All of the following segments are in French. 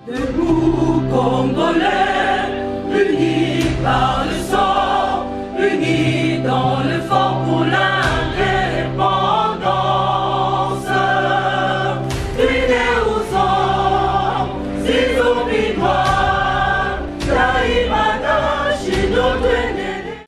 Debout, Congolais, unis par le sang, unis dans l'effort pour l'indépendance. Unis aux hommes, si oublie noirs, Taïmada, Chino, Dwene.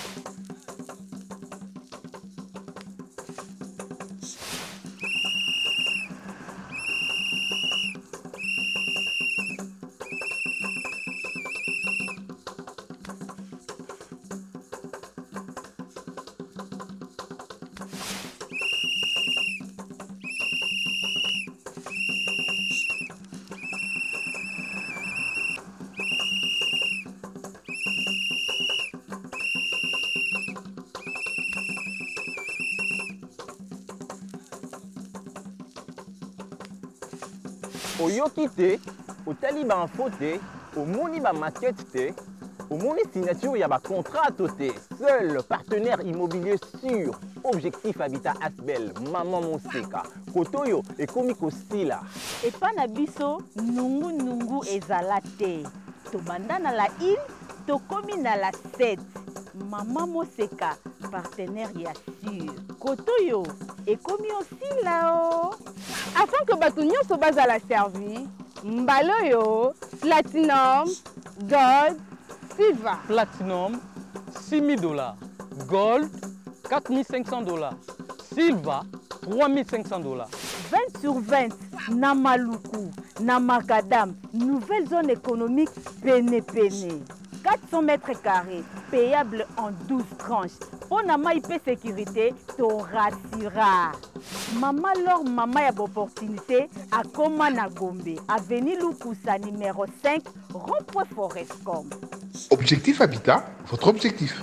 Au Yokite, au Taliban Foté, au Moniba Maquette, au Moni signature, il y a un contrat à côté. Seul partenaire immobilier sûr, Objectif Habitat Asbel, Maman Monseka, Kotoyo et Komiko Stila. Et pas na biso, nungu ezala te. Tobanda na la île, tokomi na la 7. Maman Monseka, partenaire ya sûr. Kotoyo, et komi aussi là-haut. Afin que bato nyonso bazala servi, mbaloyo, platinum, gold, silver. Platinum, $6,000. Gold, $4,500. Silver, $3,500. 20 sur 20, na Maluku, na Makadam, nouvelle zone économique Pene. 400 mètres carrés, payable en 12 tranches. Pour na IP sécurité, to rassura. Maman Laure, maman y a opportunité à Koma na Gombe, avenue Lukusa numéro 5, rond-point Forestcom. Objectif Habitat, votre objectif.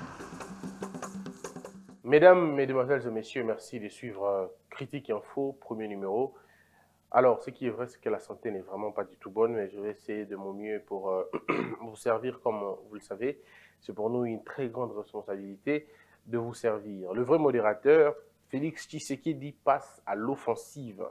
Mesdames, Mesdemoiselles et Messieurs, merci de suivre Critique Info, premier numéro. Alors, ce qui est vrai, c'est que la santé n'est vraiment pas du tout bonne, mais je vais essayer de mon mieux pour vous servir comme vous le savez. C'est pour nous une très grande responsabilité de vous servir. Le vrai modérateur, Félix Tshisekedi, passe à l'offensive.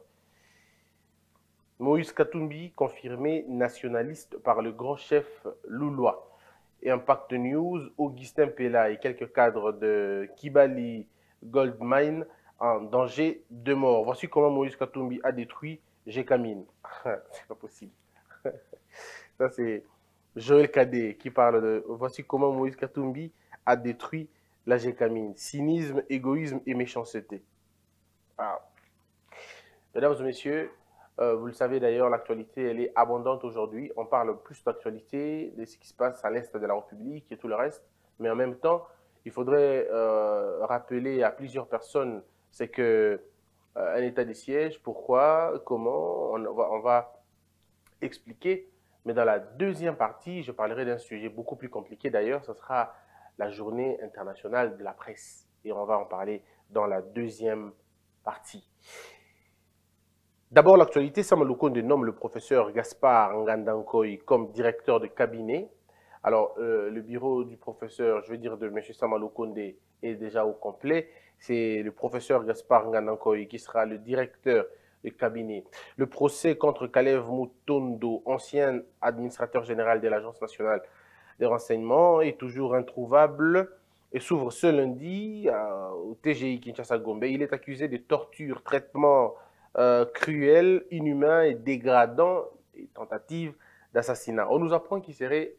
Moïse Katumbi, confirmé nationaliste par le grand chef Loulois. Et Impact News, Augustin Pella et quelques cadres de Kibali Goldmine en danger de mort. Voici comment Moïse Katumbi a détruit Gécamine. C'est pas possible. Ça, c'est Joël Cadet qui parle de voici comment Moïse Katumbi a détruit la Gécamine. Cynisme, égoïsme et méchanceté. Ah. Mesdames et messieurs, vous le savez d'ailleurs, l'actualité, elle est abondante aujourd'hui. On parle plus d'actualité, de ce qui se passe à l'est de la République et tout le reste. Mais en même temps, il faudrait rappeler à plusieurs personnes, c'est que un état de siège, pourquoi, comment, on va expliquer. Mais dans la deuxième partie, je parlerai d'un sujet beaucoup plus compliqué d'ailleurs, ce sera la journée internationale de la presse. Et on va en parler dans la deuxième partie. D'abord, l'actualité, Sama Lukonde nomme le professeur Gaspard Ngandankoy comme directeur de cabinet. Alors, le bureau du professeur, je veux dire de M. Sama Lukonde, est déjà au complet. C'est le professeur Gaspard Ngandankoy qui sera le directeur de cabinet. Le procès contre Kalev Mutondo, ancien administrateur général de l'Agence nationale des renseignements, est toujours introuvable et s'ouvre ce lundi au TGI Kinshasa-Gombe. Il est accusé de torture, traitement cruel, inhumain et dégradant et tentative d'assassinat. On nous apprend qu'il serait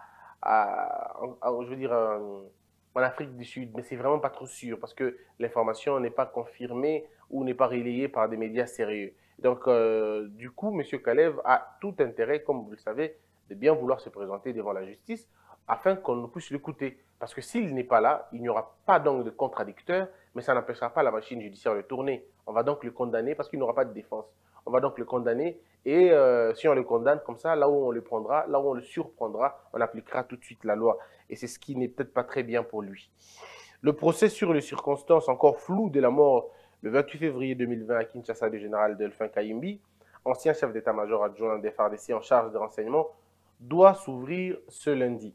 je veux dire, en Afrique du Sud, mais c'est vraiment pas trop sûr parce que l'information n'est pas confirmée ou n'est pas relayée par des médias sérieux. Donc, du coup, M. Kalev a tout intérêt, comme vous le savez, de bien vouloir se présenter devant la justice afin qu'on puisse l'écouter. Parce que s'il n'est pas là, il n'y aura pas donc de contradicteur, mais ça n'empêchera pas la machine judiciaire de tourner. On va donc le condamner parce qu'il n'aura pas de défense. On va donc le condamner et si on le condamne comme ça, là où on le prendra, là où on le surprendra, on appliquera tout de suite la loi. Et c'est ce qui n'est peut-être pas très bien pour lui. Le procès sur les circonstances encore floues de la mort le 28 février 2020 à Kinshasa du général Delphin Kayimbi, ancien chef d'état-major adjoint des FARDC en charge des renseignements, doit s'ouvrir ce lundi.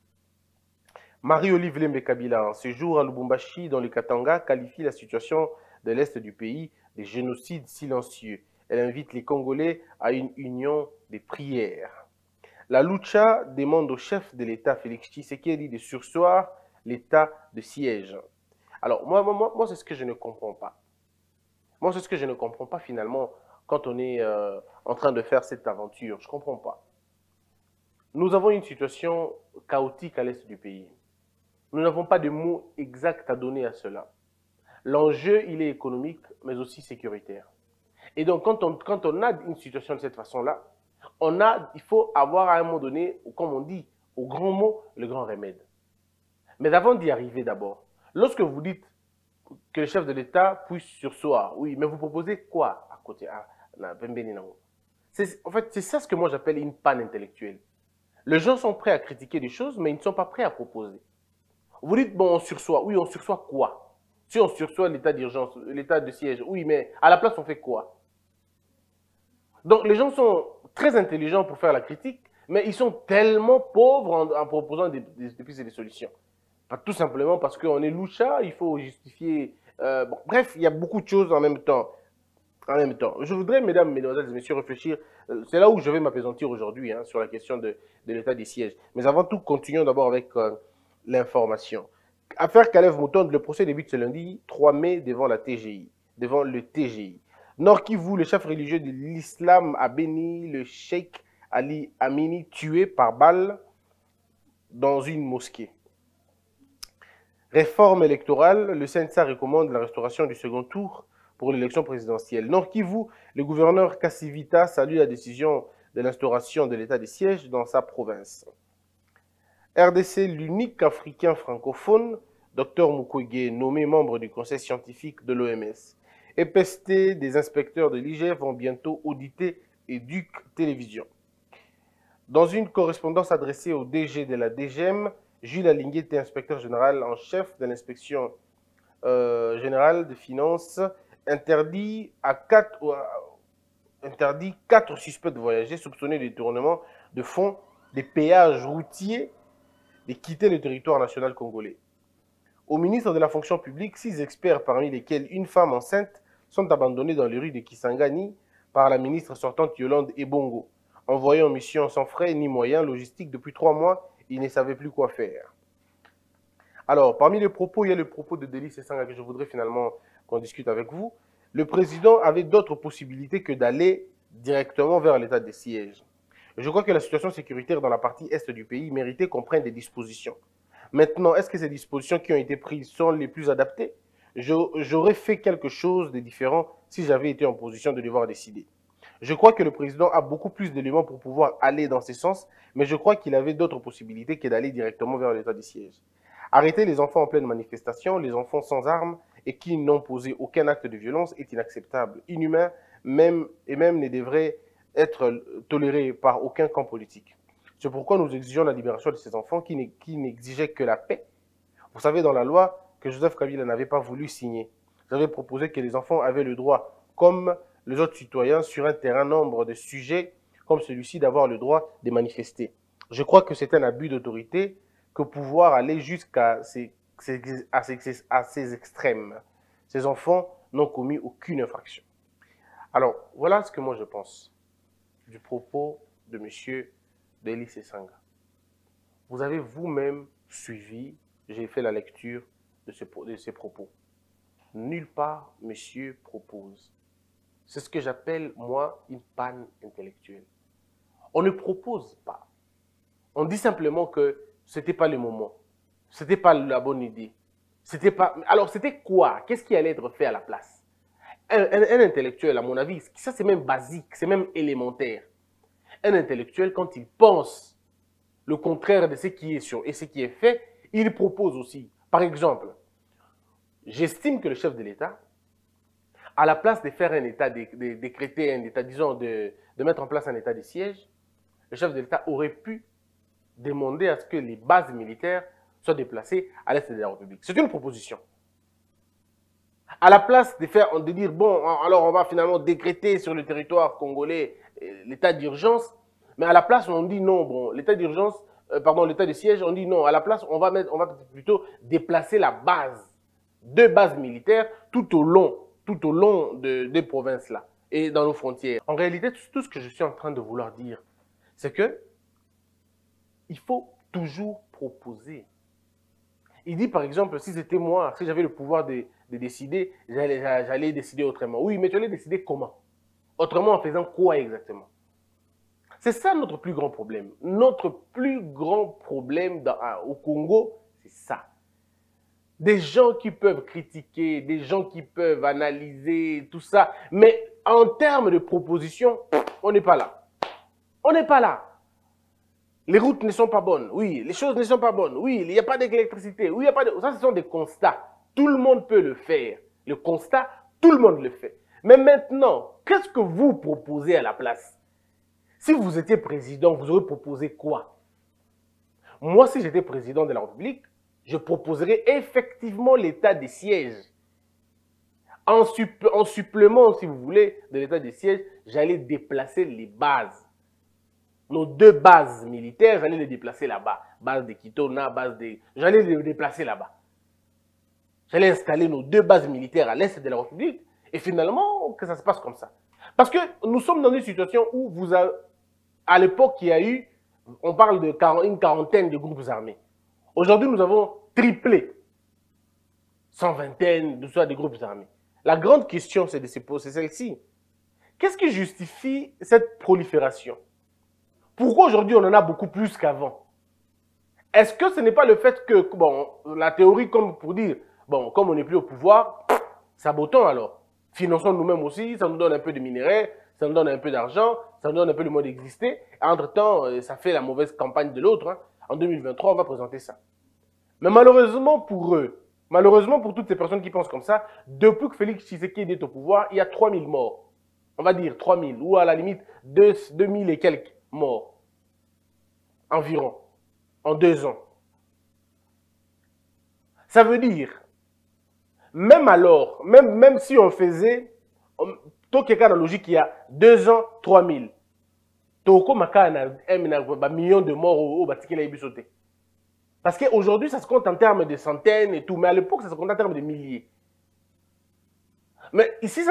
Marie-Olive Lembe Kabila, en séjour à Lubumbashi, dans le Katanga, qualifie la situation de l'Est du pays de génocide silencieux. Elle invite les Congolais à une union des prières. La Lucha demande au chef de l'État, Félix Tshisekedi, de surseoir l'état de siège. Alors, moi c'est ce que je ne comprends pas. Moi, c'est ce que je ne comprends pas finalement quand on est en train de faire cette aventure. Je ne comprends pas. Nous avons une situation chaotique à l'est du pays. Nous n'avons pas de mots exacts à donner à cela. L'enjeu, il est économique, mais aussi sécuritaire. Et donc, quand on a une situation de cette façon-là, il faut avoir à un moment donné, comme on dit, au grand mot, le grand remède. Mais avant d'y arriver d'abord, lorsque vous dites que le chef de l'État puisse surseoir, oui, mais vous proposez quoi à côté en fait, c'est ça ce que moi j'appelle une panne intellectuelle. Les gens sont prêts à critiquer des choses, mais ils ne sont pas prêts à proposer. Vous dites, bon, on surseoit. Oui, on surseoit quoi? Si on surseoit l'état d'urgence, l'état de siège, oui, mais à la place, on fait quoi? Donc, les gens sont très intelligents pour faire la critique, mais ils sont tellement pauvres en proposant des pistes et des solutions. Tout simplement parce qu'on est loucha, il faut justifier. Bon, bref, il y a beaucoup de choses en même temps. Je voudrais, mesdames, mesdemoiselles et messieurs, réfléchir. C'est là où je vais m'apaisantir aujourd'hui sur la question de l'état des sièges. Mais avant tout, continuons d'abord avec l'information. Affaire Kalev Moutonde, le procès débute ce lundi 3 mai devant le TGI. Nord Kivu, le chef religieux de l'islam a béni le cheikh Ali Amini tué par balle dans une mosquée. Réforme électorale, le CNSA recommande la restauration du second tour pour l'élection présidentielle. Nord Kivu, le gouverneur Kassivita salue la décision de l'instauration de l'état de siège dans sa province. RDC, l'unique Africain francophone, Dr Mukwege, nommé membre du conseil scientifique de l'OMS. EPST, des inspecteurs de l'IGF vont bientôt auditer Éduc Télévision. Dans une correspondance adressée au DG de la DGM, Jules Alinguete, inspecteur général en chef de l'inspection générale des finances, interdit 4 suspects de voyager soupçonnés de détournement de fonds des péages routiers de quitter le territoire national congolais. Au ministre de la fonction publique, 6 experts, parmi lesquels une femme enceinte, sont abandonnés dans les rues de Kisangani par la ministre sortante Yolande Ebongo. Envoyés en mission sans frais ni moyens logistiques depuis 3 mois, ils ne savaient plus quoi faire. Alors, parmi les propos, il y a le propos de Deli Sesanga que je voudrais finalement qu'on discute avec vous. Le président avait d'autres possibilités que d'aller directement vers l'état de siège. Je crois que la situation sécuritaire dans la partie est du pays méritait qu'on prenne des dispositions. Maintenant, est-ce que ces dispositions qui ont été prises sont les plus adaptées? J'aurais fait quelque chose de différent si j'avais été en position de devoir décider. Je crois que le président a beaucoup plus d'éléments pour pouvoir aller dans ce sens, mais je crois qu'il avait d'autres possibilités que d'aller directement vers l'état de siège. Arrêter les enfants en pleine manifestation, les enfants sans armes et qui n'ont posé aucun acte de violence est inacceptable, inhumain, même ne devrait être toléré par aucun camp politique. C'est pourquoi nous exigeons la libération de ces enfants qui n'exigeaient que la paix. Vous savez, dans la loi que Joseph Kabila n'avait pas voulu signer, j'avais proposé que les enfants avaient le droit, comme les autres citoyens, sur un terrain nombre de sujets comme celui-ci, d'avoir le droit de manifester. Je crois que c'est un abus d'autorité que pouvoir aller jusqu'à ces extrêmes. Ces enfants n'ont commis aucune infraction. Alors, voilà ce que moi je pense du propos de M. Deli Sesanga. Vous avez vous-même suivi, j'ai fait la lecture de ces propos. Nulle part, monsieur propose. C'est ce que j'appelle, moi, une panne intellectuelle. On ne propose pas. On dit simplement que ce n'était pas le moment. Ce n'était pas la bonne idée. Alors, c'était quoi? Qu'est-ce qui allait être fait à la place? Un intellectuel, à mon avis, ça c'est même basique, c'est même élémentaire. Un intellectuel, quand il pense le contraire de ce qui est sûr et ce qui est fait, il propose aussi. Par exemple, j'estime que le chef de l'État, à la place de faire un État, de décréter un État, disons, de mettre en place un État de siège, le chef de l'État aurait pu demander à ce que les bases militaires soient déplacées à l'est de la République. C'est une proposition. À la place de dire, bon, alors on va finalement décréter sur le territoire congolais l'état d'urgence, mais à la place, on dit non, bon, l'état d'urgence, l'état de siège, on dit non, à la place, on va plutôt déplacer la base, 2 bases militaires tout au long des provinces-là. et dans nos frontières. En réalité, tout ce que je suis en train de vouloir dire, c'est que il faut toujours proposer. Il dit par exemple, si c'était moi, si j'avais le pouvoir de décider, j'allais décider autrement. Oui, mais tu allais décider comment? Autrement en faisant quoi exactement? C'est ça notre plus grand problème. Notre plus grand problème au Congo, c'est ça. Des gens qui peuvent critiquer, des gens qui peuvent analyser, tout ça. Mais en termes de proposition, on n'est pas là. On n'est pas là. Les routes ne sont pas bonnes. Oui, les choses ne sont pas bonnes. Oui, il n'y a pas d'électricité. Oui, il n'y a pas de... Ça, ce sont des constats. Tout le monde peut le faire. Le constat, tout le monde le fait. Mais maintenant, qu'est-ce que vous proposez à la place? Si vous étiez président, vous aurez proposé quoi? Moi, si j'étais président de la République, je proposerais effectivement l'état des sièges. En supplément, si vous voulez, de l'état des sièges, j'allais déplacer les bases. Nos 2 bases militaires, j'allais les déplacer là-bas. Base de Kitona, j'allais les déplacer là-bas. J'allais installer nos 2 bases militaires à l'est de la République et finalement, que ça se passe comme ça. Parce que nous sommes dans une situation où à l'époque, il y a eu, on parle de une quarantaine de groupes armés. Aujourd'hui, nous avons triplé, 120 de soit des groupes armés. La grande question, c'est de se poser celle-ci. Qu'est-ce qui justifie cette prolifération? Pourquoi aujourd'hui, on en a beaucoup plus qu'avant? Est-ce que ce n'est pas le fait que, bon, la théorie, comme pour dire, bon, comme on n'est plus au pouvoir, sabotons alors. Finançons nous-mêmes aussi, ça nous donne un peu de minerais, ça nous donne un peu d'argent, ça nous donne un peu le moyen d'exister. Entre-temps, ça fait la mauvaise campagne de l'autre. Hein. En 2023, on va présenter ça. Mais malheureusement pour eux, malheureusement pour toutes ces personnes qui pensent comme ça, depuis que Félix Tshisekedi est au pouvoir, il y a 3000 morts. On va dire 3000, ou à la limite 2000 et quelques morts. Environ. En 2 ans. Ça veut dire, même alors, même si on faisait, tout quelqu'un dans la logique, il y a 2 ans, 3000. Toko maka na un million de morts au Batikela Ibisoté. Parce qu'aujourd'hui, ça se compte en termes de centaines et tout, mais à l'époque, ça se compte en termes de milliers. Mais ici,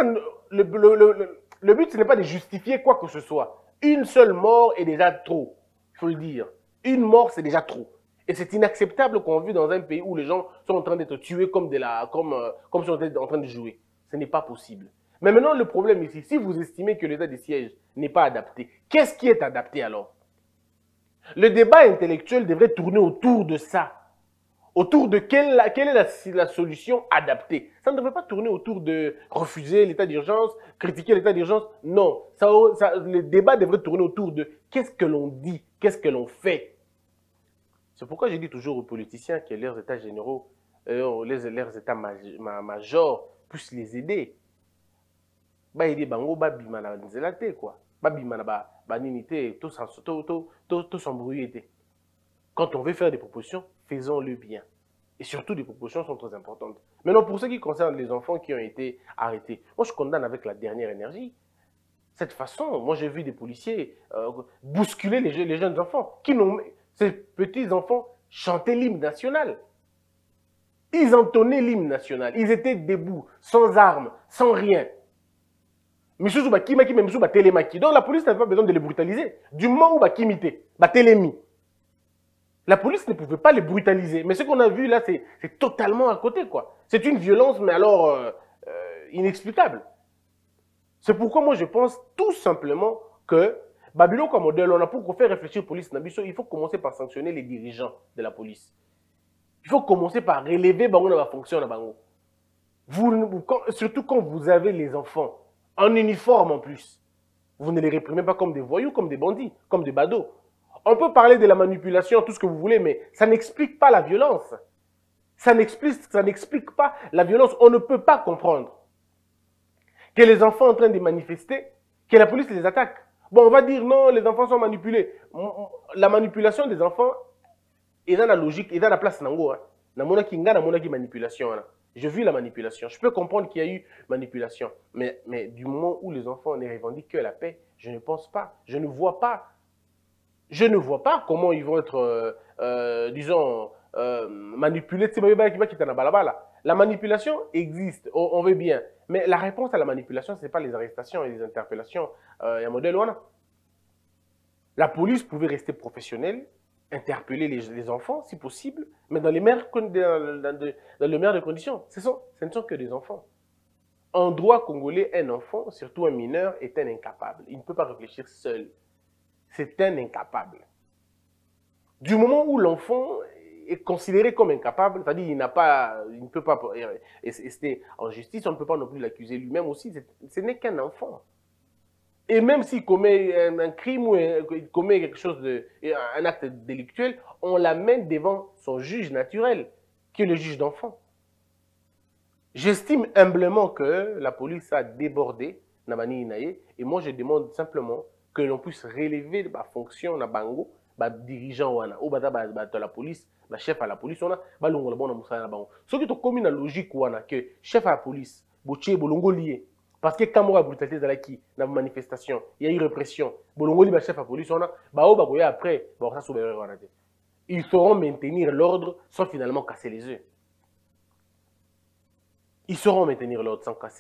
le but, ce n'est pas de justifier quoi que ce soit. Une seule mort est déjà trop, il faut le dire. Une mort, c'est déjà trop. Et c'est inacceptable qu'on vit dans un pays où les gens sont en train d'être tués comme si on était en train de jouer. Ce n'est pas possible. Mais maintenant, le problème ici, si vous estimez que l'état des sièges n'est pas adapté, qu'est-ce qui est adapté alors? Le débat intellectuel devrait tourner autour de ça. Autour de quelle est la solution adaptée. Ça ne devrait pas tourner autour de refuser l'état d'urgence, critiquer l'état d'urgence. Non, le débat devrait tourner autour de qu'est-ce que l'on dit, qu'est-ce que l'on fait. C'est pourquoi je dis toujours aux politiciens que leurs états généraux, leurs états majors puissent les aider. Ba aider bango ba bima na nzela te quoi. Ba bima na ba nini te, tout s'embrouiller te. Quand on veut faire des propositions, faisons-le bien. Et surtout, les propositions sont très importantes. Maintenant, pour ce qui concerne les enfants qui ont été arrêtés, moi, je condamne avec la dernière énergie. Cette façon, moi, j'ai vu des policiers bousculer les jeunes enfants. Ces petits enfants chantaient l'hymne national. Ils entonnaient l'hymne national. Ils étaient debout, sans armes, sans rien. Donc la police n'avait pas besoin de les brutaliser. Du moment où Bakimité, Batelemi, la police ne pouvait pas les brutaliser. Mais ce qu'on a vu là, c'est totalement à côté, quoi. C'est une violence, mais alors inexplicable. C'est pourquoi moi je pense tout simplement que Babylone comme modèle, on a pour faire réfléchir la police, il faut commencer par sanctionner les dirigeants de la police. Il faut commencer par relever la fonction de Bango. Surtout quand vous avez les enfants en uniforme en plus. Vous ne les réprimez pas comme des voyous, comme des bandits, comme des badauds. On peut parler de la manipulation, tout ce que vous voulez, mais ça n'explique pas la violence. Ça n'explique pas la violence. On ne peut pas comprendre que les enfants sont en train de manifester, que la police les attaque. Bon, on va dire non, les enfants sont manipulés. La manipulation des enfants est dans la logique, est dans la place nango. Manipulation. Je vis la manipulation. Je peux comprendre qu'il y a eu manipulation. Mais du moment où les enfants ne revendiquent que la paix, je ne pense pas. Je ne vois pas. Je ne vois pas comment ils vont être, disons, manipulés. La manipulation existe, on veut bien. Mais la réponse à la manipulation, ce n'est pas les arrestations et les interpellations. Il y a un modèle Wana. La police pouvait rester professionnelle, interpeller les enfants si possible, mais dans les meilleures des conditions. Ce ne sont que des enfants. En droit congolais, un enfant, surtout un mineur, est un incapable. Il ne peut pas réfléchir seul. C'est un incapable. Du moment où l'enfant est considéré comme incapable, c'est-à-dire il ne peut pas rester en justice, on ne peut pas non plus l'accuser lui-même aussi, ce n'est qu'un enfant. Et même s'il commet un crime ou il commet quelque chose un acte délictuel, on l'amène devant son juge naturel, qui est le juge d'enfant. J'estime humblement que la police a débordé, et moi je demande simplement que l'on puisse relever la fonction de Bango, dirigeant ou la police, chef à la police, on a ce qui est commis dans la logique que chef à la police, bolongo lié. Parce que quand on a brutalité dans la manifestation, il y a eu répression. Bolongo lié, chef à la police, on a après, ils sauront maintenir l'ordre sans finalement casser les œufs. Ils sauront maintenir l'ordre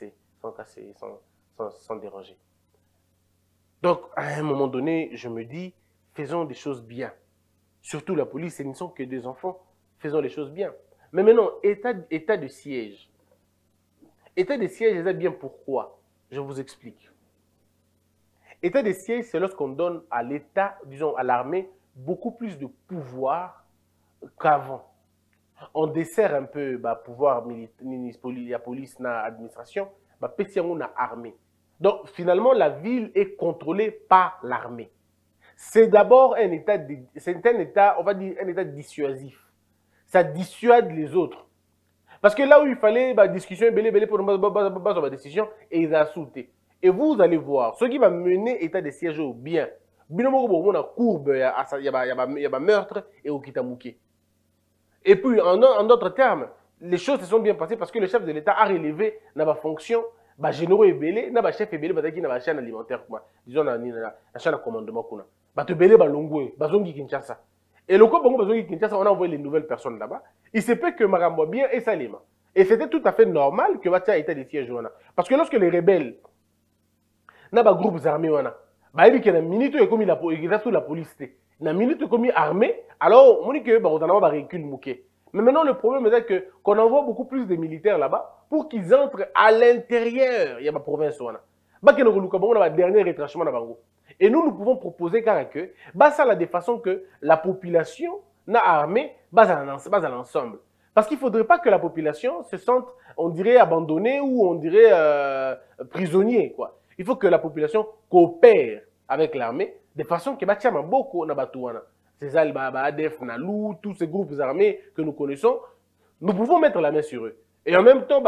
sans déranger. Donc, à un moment donné, je me dis, faisons des choses bien. Surtout la police, ce ne sont que des enfants. Faisons les choses bien. Mais maintenant, état de siège. État de siège, c'est bien pourquoi? Je vous explique. État de siège, c'est lorsqu'on donne à l'État, disons à l'armée, beaucoup plus de pouvoir qu'avant. On dessert un peu le pouvoir militaire, la police, l'administration, on a armée. Donc, finalement, la ville est contrôlée par l'armée. C'est d'abord un état, on va dire, un état dissuasif. Ça dissuade les autres. Parce que là où il fallait discussion, pour une décision, et ils ont sauté. Et vous allez voir, ce qui va mener état de siège au bien. Il y a courbe, il y a meurtre et au Kitamouké. Et puis, en d'autres termes, les choses se sont bien passées parce que le chef de l'État a relevé la fonction généraux ébélé, na chef ébélé, qui na chaîne alimentaire, disons, la chaîne de commandement. Te belé, Longwe, Bazongi Kinshasa. Et le coup, Bazongi Kinshasa, on a envoyé les nouvelles personnes là-bas. Il se peut que Marambo bien et Salima. Et c'était tout à fait normal que Batia ait des sièges. Parce que lorsque les rebelles, na groupes armés, il y a une minute comme il a sous la police. Une minute comme il armé, alors on dit que on a un véhicule mouqué. Mais maintenant, le problème est qu'on envoie beaucoup plus de militaires là-bas pour qu'ils entrent à l'intérieur. Il y a ma province. On a le dernier retranchement. Et nous pouvons proposer que, ça de façon que la population n'a armée, à l'ensemble. Parce qu'il ne faudrait pas que la population se sente, on dirait, abandonnée ou on dirait prisonnier, quoi. Il faut que la population coopère avec l'armée de façon que beaucoup na batouana. C'est ADF, Nalou, tous ces groupes armés que nous connaissons, nous pouvons mettre la main sur eux. Et en même temps,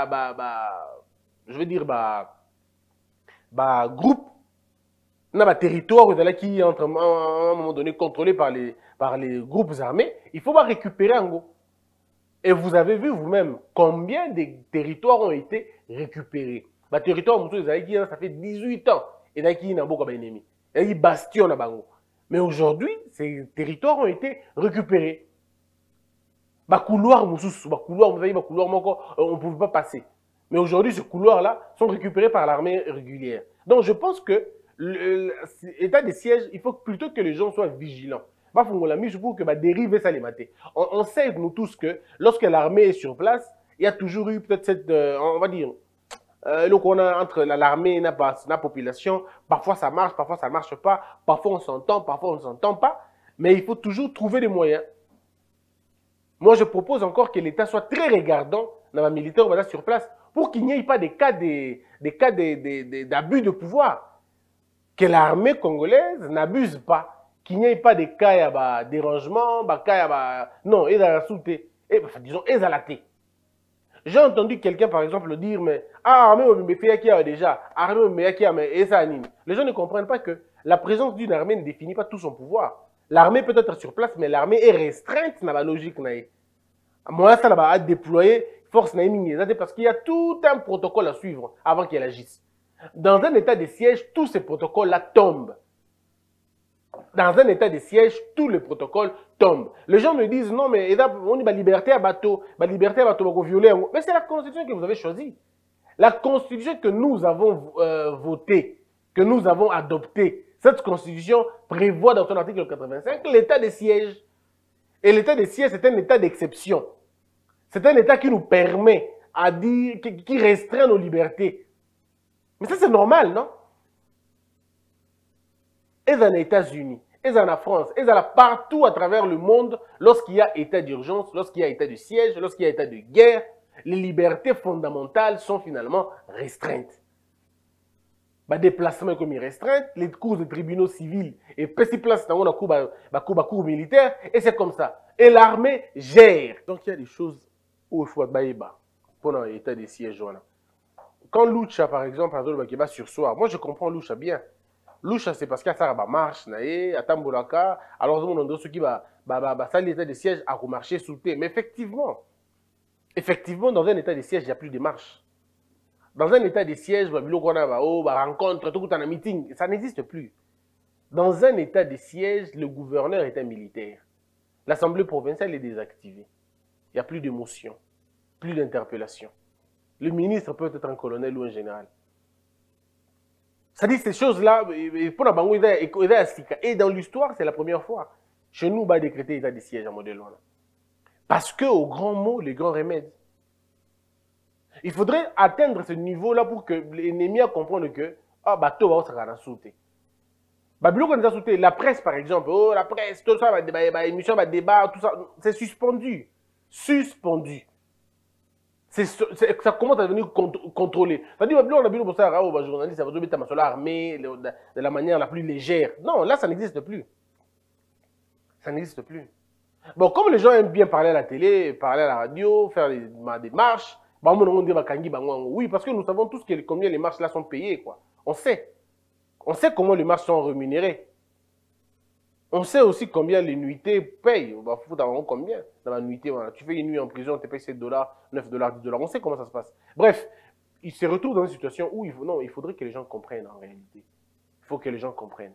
je veux dire, groupe, territoire qui est à un moment donné contrôlé par les groupes armés, il faut récupérer en gros. Et vous avez vu vous-même combien de territoires ont été récupérés. Le territoire, ça fait 18 ans. Et il y a beaucoup d'ennemis. Il y a bastion à Bango. Mais aujourd'hui, ces territoires ont été récupérés. On ne pouvait pas passer. Mais aujourd'hui, ces couloirs-là sont récupérés par l'armée régulière. Donc, je pense que l'état de siège, il faut plutôt que les gens soient vigilants. On sait, nous tous, que lorsque l'armée est sur place, il y a toujours eu peut-être cette, on va dire, on a entre l'armée et la population, parfois ça marche pas, parfois on s'entend, parfois on ne s'entend pas, mais il faut toujours trouver des moyens. Moi, je propose encore que l'État soit très regardant dans la militaire sur place pour qu'il n'y ait pas des cas d'abus de pouvoir. Que l'armée congolaise n'abuse pas. Qu'il n'y ait pas de cas de dérangement, non, ils ont sauté, disons, ils ont laté. J'ai entendu quelqu'un, par exemple, dire, mais, armée, me fait qui a déjà, armée, me qui a, mais, et ça anime. Les gens ne comprennent pas que la présence d'une armée ne définit pas tout son pouvoir. L'armée peut être sur place, mais l'armée est restreinte dans la logique. Moi, ça va déployer force parce qu'il y a tout un protocole à suivre avant qu'elle agisse. Dans un état de siège, tous ces protocoles-là tombent. Dans un état de siège, tous les protocoles tombent. Les gens me disent, non, mais on a liberté à bateau, violer. Mais c'est la constitution que vous avez choisie. La constitution que nous avons votée, que nous avons adoptée, cette constitution prévoit dans son article 85 l'état de siège. Et l'état de siège, c'est un état d'exception. C'est un état qui nous permet à dire, qui restreint nos libertés. Mais ça, c'est normal, non? Et dans les États-Unis, et dans la France, et dans partout à travers le monde, lorsqu'il y a état d'urgence, lorsqu'il y a état de siège, lorsqu'il y a état de guerre, les libertés fondamentales sont finalement restreintes. Les déplacements comme restreintes, les cours de tribunaux civils, et petit place dans la cour militaire, et c'est comme ça. Et l'armée gère. Donc il y a des choses où il faut être pendant l'état de siège. Quand Lucha, par exemple, qui va sursoir, moi je comprends Lucha bien. Lucha, c'est parce qu'il y a ça marche, à Tambolaka, alors on a ceux qui va l'état de siège à remarcher sous thé. Mais effectivement, dans un état de siège, il n'y a plus de marche. Dans un état de siège, rencontre, tout un meeting, ça n'existe plus. Dans un état de siège, le gouverneur est un militaire. L'Assemblée provinciale est désactivée. Il n'y a plus d'émotion, plus d'interpellation. Le ministre peut être un colonel ou un général. Ça dit ces choses-là, et dans l'histoire, c'est la première fois. Chez nous, on va décréter l'état de siège en modèle. Parce qu'au grand mot, les grands remèdes. Il faudrait atteindre ce niveau-là pour que l'ennemi comprenne que bateau va se sauter. La presse, par exemple, la presse, tout ça, émission, débat, tout ça, c'est suspendu. Suspendu. Ça commence à devenir contrôlé. C'est-à-dire que on a vu pour ça, journaliste, ça va mettre ma armée de la manière la plus légère. Non, là, ça n'existe plus. Ça n'existe plus. Bon, comme les gens aiment bien parler à la télé, parler à la radio, faire des marches, oui, parce que nous savons tous combien les marches là sont payées, quoi. On sait. On sait comment les marches sont rémunérées. On sait aussi combien les nuitées payent. On va foutre combien dans la nuitée. Voilà. Tu fais une nuit en prison, on te paye 7 $, 9 $, 10 $. On sait comment ça se passe. Bref, il se retrouve dans une situation où il faudrait que les gens comprennent en réalité. Il faut que les gens comprennent.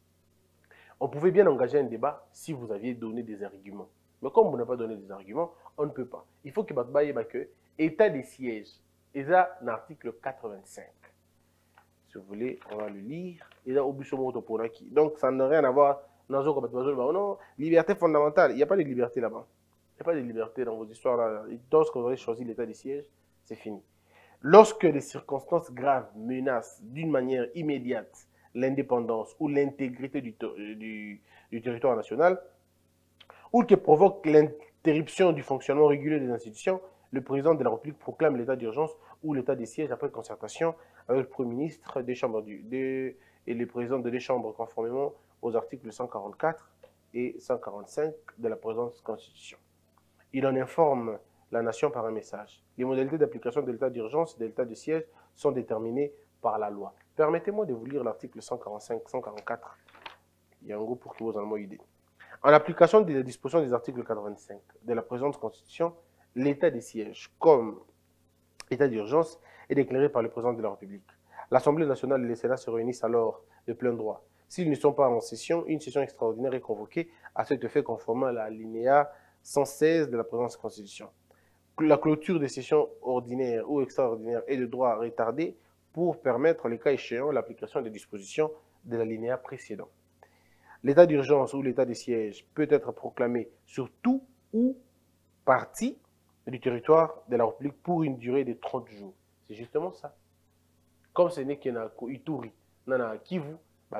On pouvait bien engager un débat si vous aviez donné des arguments. Mais comme vous n'avez pas donné des arguments, on ne peut pas. Il faut que état des sièges. Et ça, l'article 85. Si vous voulez, on va le lire. Et là, donc, ça n'a rien à voir. Non, liberté fondamentale. Il n'y a pas de liberté là-bas. Il n'y a pas de liberté dans vos histoires là. Lorsque vous aurez choisi l'état des sièges, c'est fini. Lorsque les circonstances graves menacent d'une manière immédiate l'indépendance ou l'intégrité du territoire national, ou qui provoque l'interruption du fonctionnement régulier des institutions, le président de la République proclame l'état d'urgence ou l'état des sièges après concertation avec le Premier ministre des chambres et les présidents des chambres conformément aux articles 144 et 145 de la présente Constitution. Il en informe la nation par un message. Les modalités d'application de l'état d'urgence et de l'état de siège sont déterminées par la loi. Permettez-moi de vous lire l'article 145-144. Il y a un gros pour que vous en ayez idée. En application des dispositions des articles 85 de la présente Constitution, l'état de siège comme état d'urgence est déclaré par le président de la République. L'Assemblée nationale et le Sénat se réunissent alors de plein droit. S'ils ne sont pas en session, une session extraordinaire est convoquée à cet effet conformément à l'alinéa 116 de la présente Constitution. La clôture des sessions ordinaires ou extraordinaires est de droit retardé pour permettre, les cas échéants, l'application des dispositions de l'alinéa précédent. L'état d'urgence ou l'état de siège peut être proclamé sur tout ou partie du territoire de la République pour une durée de 30 jours. C'est justement ça. Comme ce n'est qu'il y a Ituri, Kivu,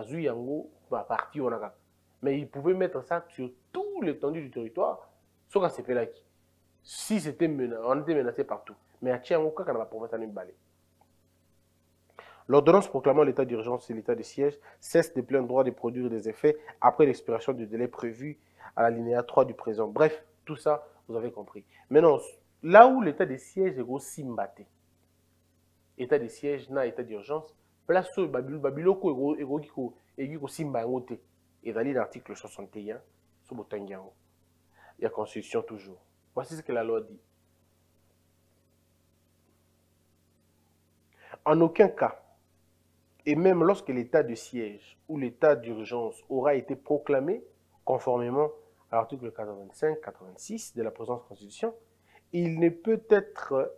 parti, mais ils pouvaient mettre ça sur tout l'étendue du territoire, sauf c'est fait là. Si c'était menacé, on était menacé partout. Mais à Tchiangoka, on n'a pas promis de balai. L'ordonnance proclamant l'état d'urgence et l'état de siège cesse de plein droit de produire des effets après l'expiration du délai prévu à l'alinéa 3 du présent. Bref, tout ça, vous avez compris. Maintenant, là où l'état de siège est aussi mbaté, état de siège, na état d'urgence, place au Babiloko et Simba Ngote. Et dans l'article 61, sur Botangiango, il y a Constitution toujours. Voici ce que la loi dit. En aucun cas, Et même lorsque l'état de siège ou l'état d'urgence aura été proclamé, conformément à l'article 85-86 de la présente Constitution, il ne peut être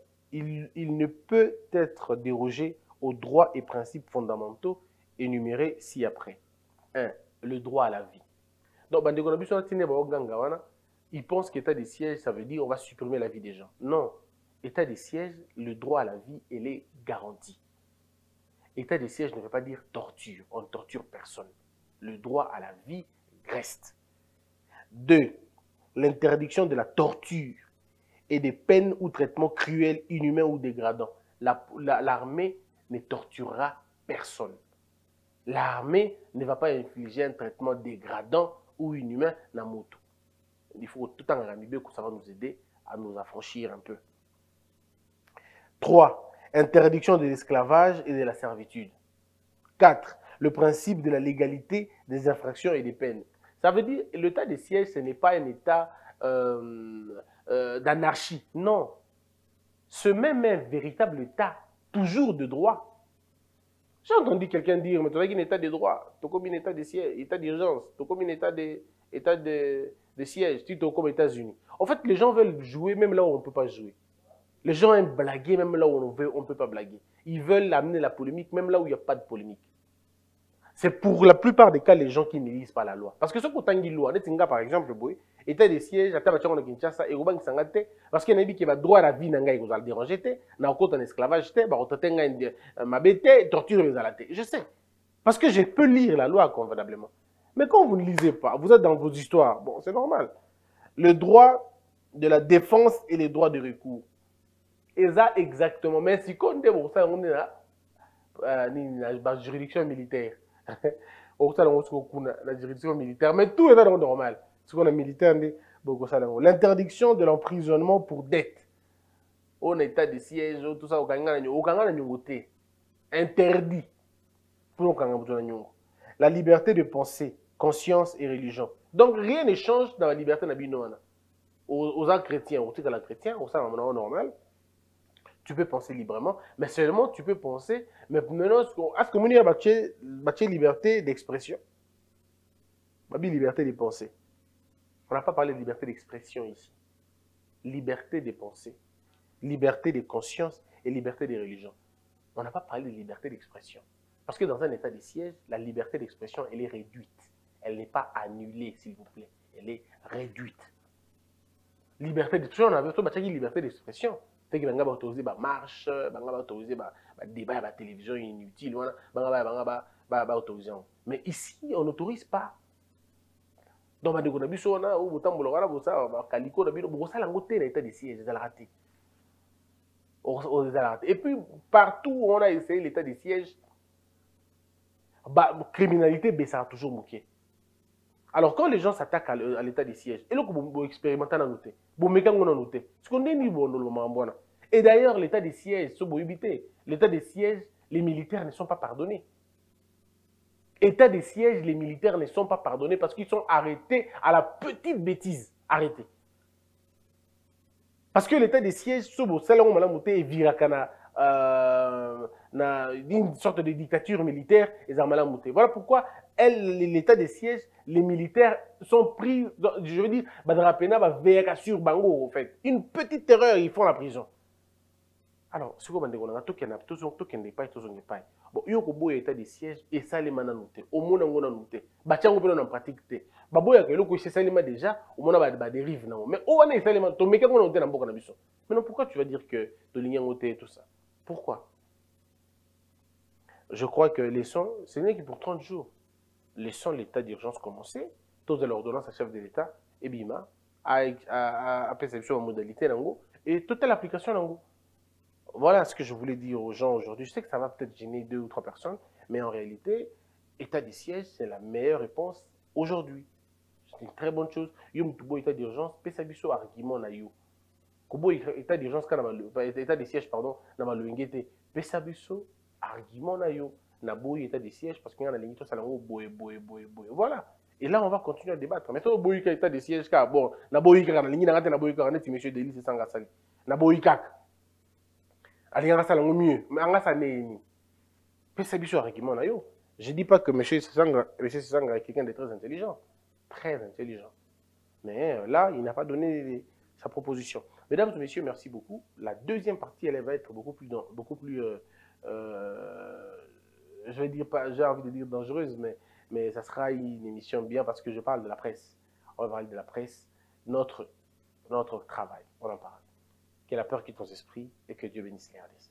dérogé aux droits et principes fondamentaux énumérés ci-après. 1. Le droit à la vie. Donc, ils pensent qu'état de siège, ça veut dire on va supprimer la vie des gens. Non. État de siège, le droit à la vie, il est garanti. État de siège ne veut pas dire torture. On ne torture personne. Le droit à la vie reste. 2. L'interdiction de la torture et des peines ou traitements cruels, inhumains ou dégradants. L'armée ne torturera personne. L'armée ne va pas infliger un traitement dégradant ou inhumain dans la moto. Il faut tout en ramener que ça va nous aider à nous affranchir un peu. 3. Interdiction de l'esclavage et de la servitude. 4. Le principe de la légalité des infractions et des peines. Ça veut dire que l'état de siège, ce n'est pas un état d'anarchie. Non. Ce même un véritable état, toujours de droit. J'ai entendu quelqu'un dire, mais tu as un état de droit, tu as comme un état de siège, état d'urgence, tu as comme un état de siège, tu es comme aux États-Unis. En fait, les gens veulent jouer même là où on ne peut pas jouer. Les gens aiment blaguer même là où on ne peut pas blaguer. Ils veulent amener la polémique même là où il n'y a pas de polémique. C'est pour la plupart des cas les gens qui ne lisent pas la loi. Parce que ce qu'on t'a dit loi, par exemple, état de siège, Kinshasa, et parce qu'il y a des qui ont droit à la vie, ils ont dérangé, ils ont un esclavage, ils ont torture, je sais. Parce que je peux lire la loi convenablement. Mais quand vous ne lisez pas, vous êtes dans vos histoires, bon, c'est normal. Le droit de la défense et les droits de recours. Et ça, exactement. Mais si on est là, la juridiction militaire. La juridiction militaire. Mais tout est dans normal. Ce qu'on a militaire, l'interdiction de l'emprisonnement pour dette. On état de siège, tout ça, interdit. La liberté de pensée, conscience et religion. Donc rien ne change dans la liberté de aux gens chrétiens, aux chrétiens, au sein normal. Tu peux penser librement, mais seulement tu peux penser, mais maintenant, est-ce que il y a une liberté d'expression? Une liberté de pensée. On n'a pas parlé de liberté d'expression ici. Liberté de pensée, liberté de conscience et liberté de religion. On n'a pas parlé de liberté d'expression. Parce que dans un état de siège, la liberté d'expression, elle est réduite. Elle n'est pas annulée, s'il vous plaît. Elle est réduite. Liberté d'expression, on avait une liberté d'expression. C'est que banga autorisé ba marche, banga autorisé ba débat, ba télévision inutile, banga autorisé. Mais ici, on n'autorise pas. Donc ba de biso na ou botambola wala bosa ba kaliko na bino bosa la ngote na état de siège des raté. Et puis partout où on a essayé l'état de siège, ba criminalité baissera toujours moqué. Alors, quand les gens s'attaquent à l'état de siège, et là, vous expérimentez à noter, vous mettez à noter, ce qu'on dit, et d'ailleurs, l'état de siège, l'état de siège, les militaires ne sont pas pardonnés. État de siège, les militaires ne sont pas pardonnés parce qu'ils sont arrêtés à la petite bêtise. Arrêtés. Parce que l'état de siège, une sorte de dictature militaire, voilà pourquoi l'état de siège, les militaires sont pris, je veux dire, sur Bango, en fait. Une petite erreur, ils font la prison. Alors, ce qu'on a dit, tout n'est pas. Bon, il y a un état de siège et ça, les manas notés. Au moins, on a noté. Batian, on peut en pratique. Baboya, que l'eau, c'est ça, déjà, au moins, on a des rives. Mais on a des éléments. Tu mets qu'on a noté dans le bison. Mais non, pourquoi tu vas dire que tu as noté et tout ça? Pourquoi? Je crois que les sons, ce n'est que pour 30 jours. Laissons l'état d'urgence commencer, tous de l'ordonnance à chef de l'État, et bima, à perception en modalité, et toute l'application. Voilà ce que je voulais dire aux gens aujourd'hui. Je sais que ça va peut-être gêner 2 ou 3 personnes, mais en réalité, état de siège, c'est la meilleure réponse aujourd'hui. C'est une très bonne chose. Yo mutubo état d'urgence, pesabiso argument na yo. Kubo état d'urgence état de siège pardon, na maluingete, pesabiso argument na yo. Naboy état de siège parce qu'il y a la ligne tout ça boy. Voilà. Et là on va continuer à débattre. Mais toi boy état de siège car bon, naboy car la ligne na naboy car net monsieur Delis c'est sanga sali. Naboy kak. Ali nga sala mieux, mais anga sa né ni. c'est bien sûr argument. Je ne dis pas que M. Sisanga est quelqu'un de très intelligent. Très intelligent. Mais là, il n'a pas donné sa proposition. Mesdames et messieurs, merci beaucoup. La deuxième partie, elle va être beaucoup plus je vais dire pas, j'ai envie de dire dangereuse, mais ça sera une émission bien parce que je parle de la presse. On va parler de la presse, notre travail, on en parle. Que la peur quitte nos esprits et que Dieu bénisse les RDC.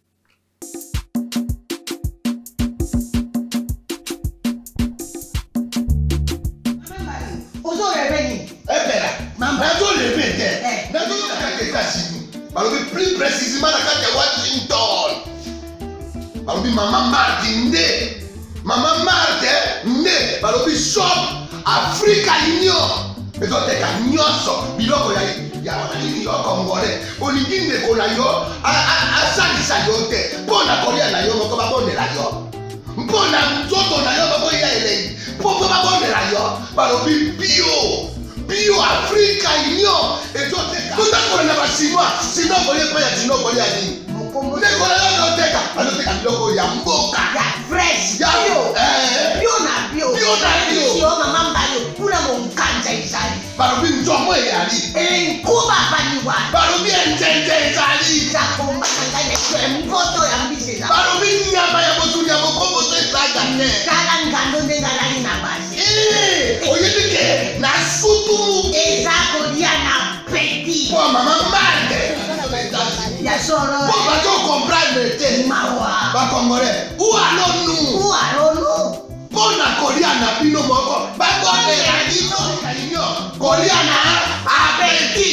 Plus précisément dans Washington. Maman Martin Maman Martin shop Africa Union. Mais donc nyonso biloko ya congolais. Olingi ndeko na yo asalisa yo te. Mpona kolia na yo moko babondela yo. Mpona nzoto na yo bakoya elei. Poko babondela yo balobi bio Africa Union. Et donc on a pas chinois. Sinon on est pas ya chinois on est à dire. Ndeko na yo noteka biloko ya mboka. Ya fresh. Ya bio na bio. Mama mbayo kuna monkanja izali. Balobi nzomo yali. Kuba baniwa. Balobi njenje izali. Zakomba ngane mboto ya mbisela. Balobi nyama ya botu ya bokombo to isaga ne. Kala ngando ndengalali na basi. Oyedike na sutu. Ezako dia na petit. Pour maman mande. Ya soro. Pour pas comprendre te. Mawa. Ba congolais. Où allons-nous? Pona Koliana Pino Moko, Bagone Radino, Koliana Abeti.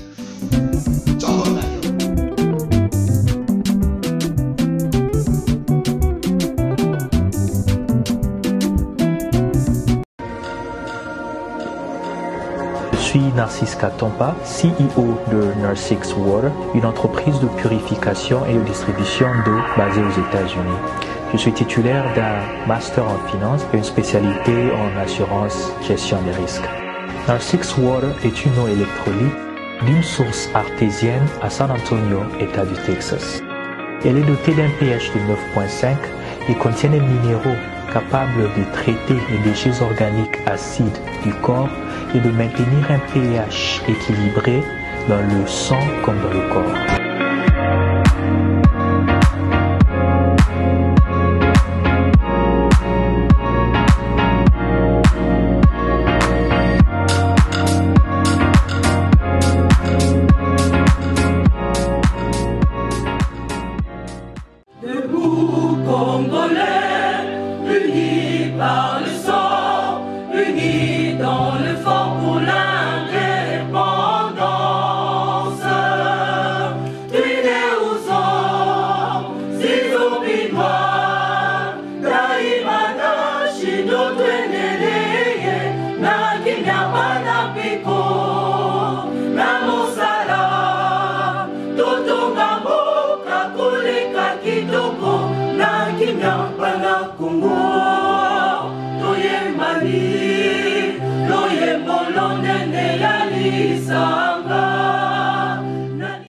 Je suis Narcisse Katompa, CEO de Narsix Water, une entreprise de purification et de distribution d'eau basée aux États-Unis. Je suis titulaire d'un master en finance et une spécialité en assurance gestion des risques. Narsix Water est une eau électrolyte d'une source artésienne à San Antonio, État du Texas. Elle est dotée d'un pH de 9.5 et contient des minéraux capables de traiter les déchets organiques acides du corps et de maintenir un pH équilibré dans le sang comme dans le corps. Debout Congolais, unis par le sang, unis dans le fort pour l'indépendance. Tués aux hommes, si obinois, Daimana, Shido, Tweneleye, Nakinyamana Piko, Namosala, Totongambo, Kakuleka Kitoko, Nakinyamana Kongo, Toye Mali, Loye Molonene Yalisa.